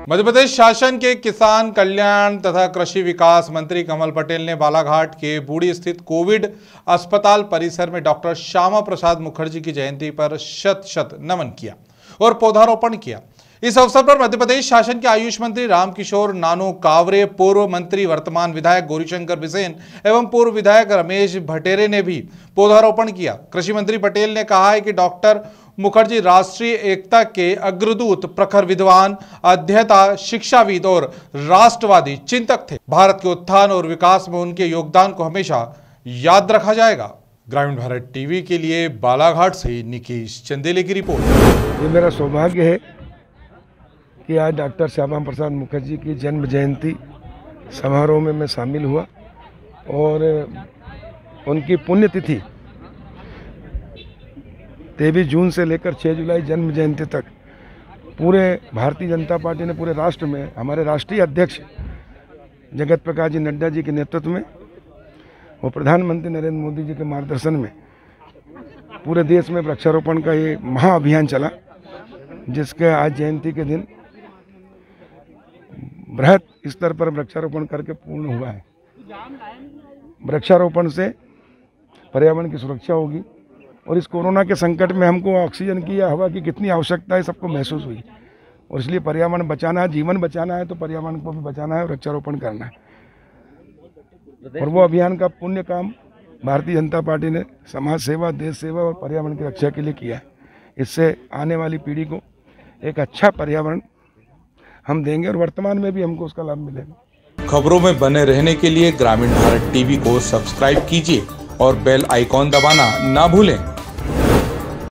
मध्य प्रदेश शासन के किसान कल्याण तथा कृषि विकास मंत्री कमल पटेल ने बालाघाट के बूढ़ी स्थित कोविड अस्पताल परिसर में डॉक्टर श्यामा प्रसाद मुखर्जी की जयंती पर शत शत नमन किया और पौधारोपण किया। इस अवसर पर मध्य प्रदेश शासन के आयुष मंत्री रामकिशोर नानू कावरे, पूर्व मंत्री वर्तमान विधायक गौरीशंकर बिसेन एवं पूर्व विधायक रमेश भटेरे ने भी पौधारोपण किया। कृषि मंत्री पटेल ने कहा है कि डॉक्टर मुखर्जी राष्ट्रीय एकता के अग्रदूत, प्रखर विद्वान, अध्येता, शिक्षाविद और राष्ट्रवादी चिंतक थे। भारत के उत्थान और विकास में उनके योगदान को हमेशा याद रखा जाएगा। ग्रामीण भारत टीवी के लिए बालाघाट से निकेश चंदेले की रिपोर्ट। ये मेरा सौभाग्य है कि आज डॉक्टर श्यामा प्रसाद मुखर्जी की जन्म जयंती समारोह में मैं शामिल हुआ और उनकी पुण्यतिथि 23 जून से लेकर 6 जुलाई जन्म जयंती तक पूरे भारतीय जनता पार्टी ने पूरे राष्ट्र में हमारे राष्ट्रीय अध्यक्ष जगत प्रकाश जी नड्डा जी के नेतृत्व में और प्रधानमंत्री नरेंद्र मोदी जी के मार्गदर्शन में पूरे देश में वृक्षारोपण का ये महाअभियान चला, जिसके आज जयंती के दिन बृहद स्तर पर वृक्षारोपण करके पूर्ण हुआ है। वृक्षारोपण से पर्यावरण की सुरक्षा होगी और इस कोरोना के संकट में हमको ऑक्सीजन की या हवा की कितनी आवश्यकता है सबको महसूस हुई और इसलिए पर्यावरण बचाना है, जीवन बचाना है तो पर्यावरण को भी बचाना है, वृक्षारोपण करना है। और वो अभियान का पुण्य काम भारतीय जनता पार्टी ने समाज सेवा, देश सेवा और पर्यावरण की रक्षा के लिए किया है। इससे आने वाली पीढ़ी को एक अच्छा पर्यावरण हम देंगे और वर्तमान में भी हमको उसका लाभ मिलेगा। खबरों में बने रहने के लिए ग्रामीण भारत टीवी को सब्सक्राइब कीजिए और बेल आइकॉन दबाना ना भूलें।